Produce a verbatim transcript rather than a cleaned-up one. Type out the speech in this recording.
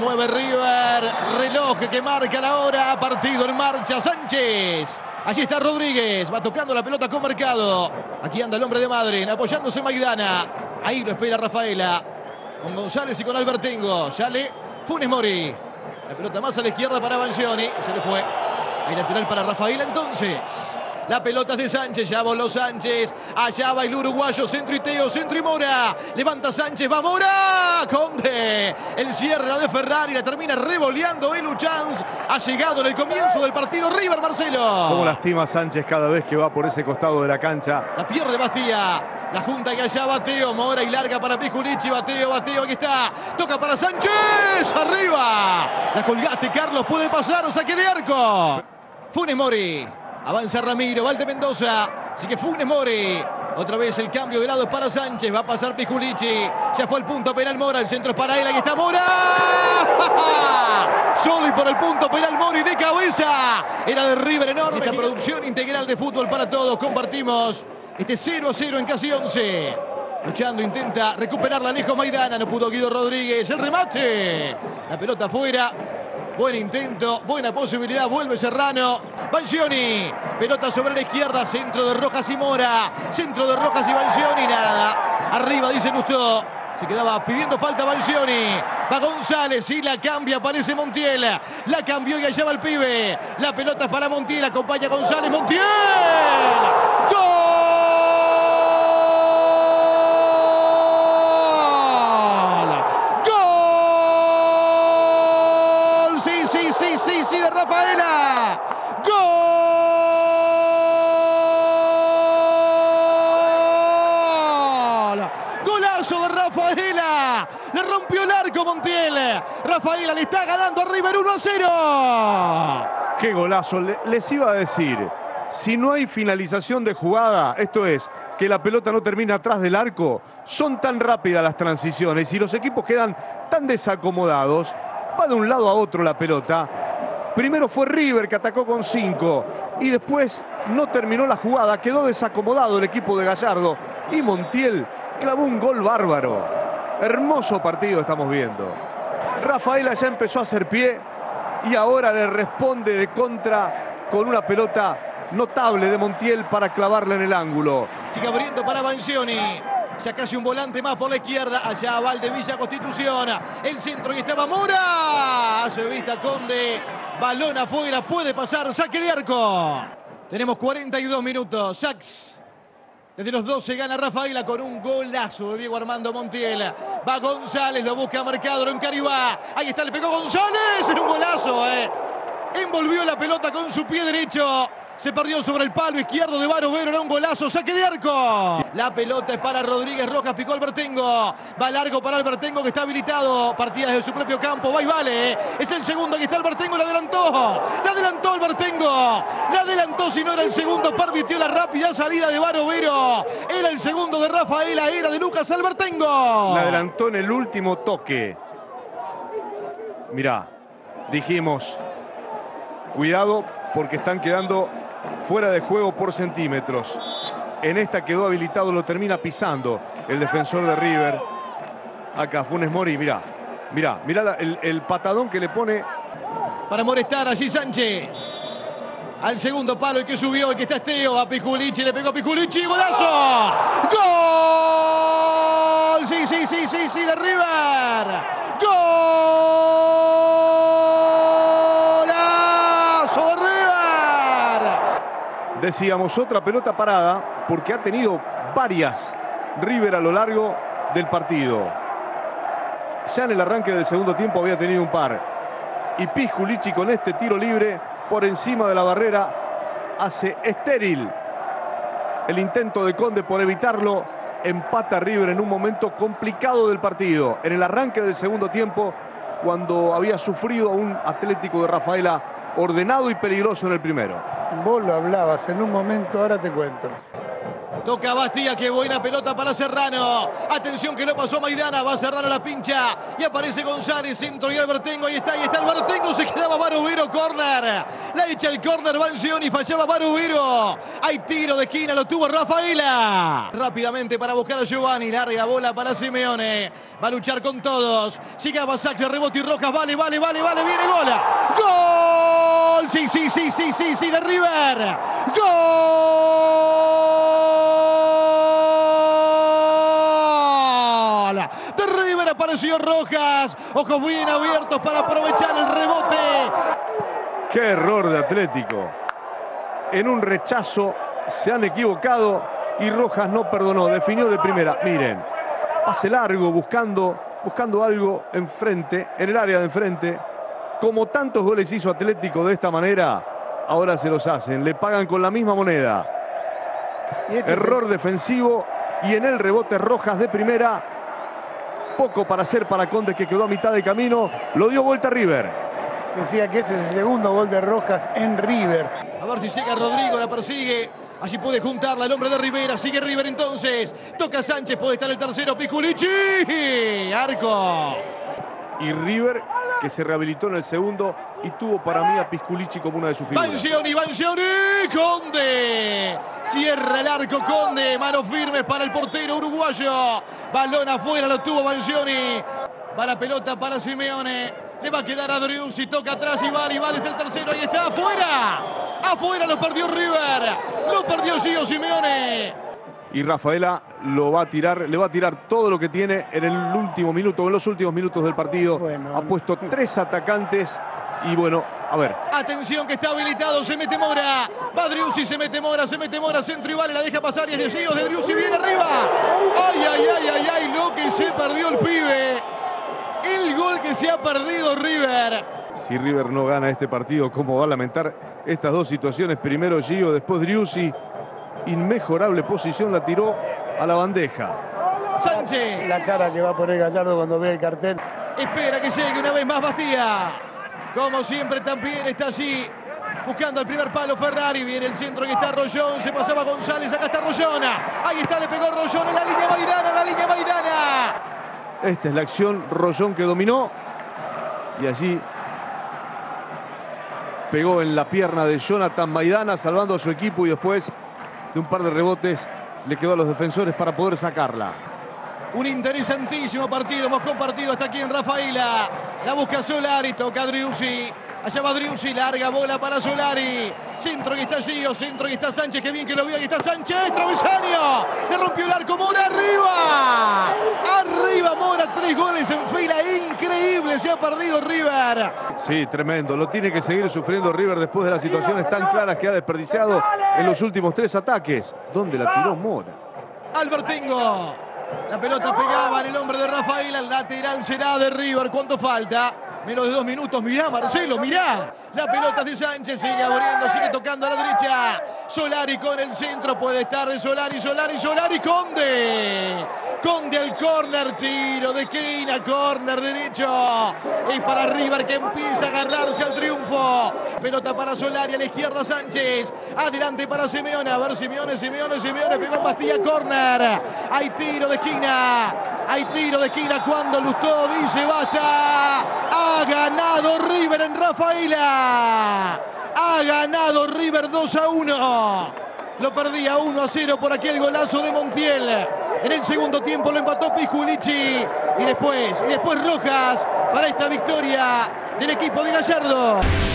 Mueve River, reloj que marca la hora, partido en marcha, Sánchez. Allí está Rodríguez, va tocando la pelota con Mercado. Aquí anda el hombre de Madrid, apoyándose Maidana. Ahí lo espera Rafaela, con González y con Albertengo. Sale Funes Mori. La pelota más a la izquierda para Banzioni, se le fue. Hay lateral para Rafaela entonces. La pelota es de Sánchez, ya voló Sánchez. Allá va el uruguayo, centro y Teo, centro y Mora. Levanta Sánchez, va Mora. Conde, el cierre la de Ferrari, la termina revoleando Elu Chance. Ha llegado en el comienzo del partido River, Marcelo. Cómo lastima Sánchez cada vez que va por ese costado de la cancha. La pierde Bastía. La junta que allá va Teo, Mora y larga para Pisculichi. Bateo, Bateo, aquí está. Toca para Sánchez. Arriba. La colgaste, Carlos, puede pasar. Saque de arco. Funes Mori. Avanza Ramiro, Valde Mendoza, sigue Funes Mori. Otra vez el cambio de lado para Sánchez, va a pasar Pisculichi. Ya fue el punto penal Mora, el centro es para él, ahí está Mora. Solo y por el punto penal Mori de cabeza. Era de River enorme. Esta producción integral de fútbol para todos. Compartimos este cero a cero en casi once. Luchando, intenta recuperarla lejos Maidana, no pudo Guido Rodríguez. El remate. La pelota afuera. Buen intento, buena posibilidad, vuelve Serrano. Banzioni, pelota sobre la izquierda, centro de Rojas y Mora. Centro de Rojas y Banzioni, nada. Arriba dice Lustó. Se quedaba pidiendo falta Banzioni. Va González y la cambia, aparece Montiel. La cambió y allá va el pibe. La pelota es para Montiel, acompaña González. Montiel. ¡Gol! Sí, sí, sí, sí, de Rafaela. ¡Gol! Golazo de Rafaela. Le rompió el arco Montiel. Rafaela le está ganando a River uno a cero. ¡Qué golazo! Les iba a decir, si no hay finalización de jugada, esto es, que la pelota no termina atrás del arco, son tan rápidas las transiciones y los equipos quedan tan desacomodados. Va de un lado a otro la pelota. Primero fue River que atacó con cinco y después no terminó la jugada. Quedó desacomodado el equipo de Gallardo y Montiel clavó un gol bárbaro. Hermoso partido estamos viendo. Rafaela ya empezó a hacer pie y ahora le responde de contra con una pelota notable de Montiel para clavarla en el ángulo. Sigue abriendo para Banzioni. Ya casi un volante más por la izquierda. Allá Valdevilla Constitución. El centro y estaba Mora. Hace vista Conde. Balón afuera. Puede pasar. Saque de arco. Tenemos cuarenta y dos minutos. Sax. Desde los doce gana Rafaela con un golazo de Diego Armando Montiel. Va González. Lo busca Mercado en Caribá. Ahí está. Le pegó González. En un golazo. Eh. Envolvió la pelota con su pie derecho. Se perdió sobre el palo izquierdo de Barovero, era un golazo, saque de arco. La pelota es para Rodríguez Rojas, picó Albertengo. Va largo para Albertengo que está habilitado. Partida desde su propio campo, va y vale. Es el segundo, aquí está Albertengo, la adelantó. La adelantó Albertengo. La adelantó, si no era el segundo, permitió la rápida salida de Barovero. Era el segundo de Rafaela, era de Lucas Albertengo. La adelantó en el último toque. Mirá, dijimos, cuidado porque están quedando fuera de juego por centímetros. En esta quedó habilitado, lo termina pisando el defensor de River. Acá Funes Mori, mirá, mirá, mirá el, el patadón que le pone. Para molestar allí Sánchez. Al segundo palo el que subió, el que está Esteo, a Pisculichi, le pegó a Pisculichi, ¡golazo! ¡Gol! Sí, sí, sí, sí, sí, de River. ¡Gol! Decíamos, otra pelota parada porque ha tenido varias River a lo largo del partido. Ya en el arranque del segundo tiempo había tenido un par. Y Pisculichi con este tiro libre por encima de la barrera hace estéril el intento de Conde por evitarlo. Empata River en un momento complicado del partido. En el arranque del segundo tiempo, cuando había sufrido a un Atlético de Rafaela ordenado y peligroso en el primero. Vos lo hablabas en un momento, ahora te cuento. Toca Bastía, qué buena pelota para Serrano. Atención que lo pasó Maidana, va Serrano la pincha. Y aparece González, centro y Albertengo. Ahí está, ahí está Albertengo, se quedaba Barovero, córner. La echa el córner, Banzioni, fallaba Barovero. Hay tiro de esquina, lo tuvo Rafaela. Rápidamente para buscar a Giovanni, larga bola para Simeone. Va a luchar con todos. Llegaba Saxe, rebote y Rojas, vale, vale, vale, vale, viene gola. ¡Gol! Sí, sí, sí, sí, sí, sí, de River. ¡Gol! De River apareció Rojas. Ojos bien abiertos para aprovechar el rebote. ¡Qué error de Atlético! En un rechazo se han equivocado y Rojas no perdonó. Definió de primera. Miren, pase largo buscando, buscando algo enfrente, en el área de enfrente. Como tantos goles hizo Atlético de esta manera, ahora se los hacen. Le pagan con la misma moneda. Este error defensivo y en el rebote Rojas de primera. Poco para hacer para Conde, que quedó a mitad de camino. Lo dio vuelta a River. Decía que este es el segundo gol de Rojas en River. A ver si llega Rodrigo, la persigue. Allí puede juntarla el hombre de Rivera. Sigue River entonces. Toca Sánchez, puede estar el tercero. Pisculichi. Arco. Y River, que se rehabilitó en el segundo y tuvo para mí a Pisculichi como una de sus figuras. Banzioni, Banzioni, Conde. Cierra el arco Conde. Manos firmes para el portero uruguayo. Balón afuera, lo tuvo Banzioni. Va la pelota para Simeone. Le va a quedar a Driussi, toca atrás y vale, y vale es el tercero. Ahí está, afuera. Afuera lo perdió River. Lo perdió Gio Simeone. Y Rafaela lo va a tirar, le va a tirar todo lo que tiene en el último minuto, en los últimos minutos del partido. Bueno, ha puesto tres atacantes y bueno, a ver. Atención que está habilitado, se mete Mora. Va Driussi, se mete Mora, se mete Mora, centro y vale, la deja pasar y es de Gio, de Driussi, viene arriba. Ay, ay, ay, ay, ay, lo que se perdió el pibe. El gol que se ha perdido River. Si River no gana este partido, ¿cómo va a lamentar estas dos situaciones? Primero Gio, después Driussi. Inmejorable posición, la tiró a la bandeja. Sánchez. La cara que va a poner Gallardo cuando ve el cartel. Espera que llegue una vez más Bastía. Como siempre también está allí. Buscando el primer palo Ferrari. Viene el centro y está Rollón. Se pasaba González. Acá está Rollona. Ahí está, le pegó Rollón en la línea Maidana. La línea Maidana. Esta es la acción. Rollón que dominó. Y allí pegó en la pierna de Jonathan Maidana, salvando a su equipo y después de un par de rebotes le quedó a los defensores para poder sacarla. Un interesantísimo partido hemos compartido hasta aquí en Rafaela. La busca Solari, toca Driussi. Allá va Driussi, larga bola para Solari. Centro que está Gio, centro que está Sánchez, que bien que lo vio, ahí está Sánchez, travesaño. Le rompió el arco, Mora, arriba. Arriba Mora, tres goles en fila, increíble, se ha perdido River. Sí, tremendo, lo tiene que seguir sufriendo River después de las situaciones tan claras que ha desperdiciado en los últimos tres ataques. ¿Dónde la tiró Mora? Albertengo. La pelota pegaba en el hombre de Rafaela, el lateral será de River. ¿Cuánto falta? Menos de dos minutos. Mirá, Marcelo, mirá. La pelota de Sánchez sigue abriendo, sigue tocando a la derecha. Solari con el centro, puede estar de Solari, Solari, Solari, Conde. Conde al córner, tiro de esquina, córner derecho. Es para River que empieza a agarrarse al triunfo. Pelota para Solari, a la izquierda Sánchez. Adelante para Simeone, a ver Simeone, Simeone, Simeone, pegó en Bastilla, córner. Hay tiro de esquina, hay tiro de esquina cuando Lustó dice basta. Ha ganado River en Rafaela. Ha ganado River dos a uno. Lo perdía uno a cero por aquel golazo de Montiel. En el segundo tiempo lo empató Pisculichi. Y después, y después Rojas para esta victoria del equipo de Gallardo.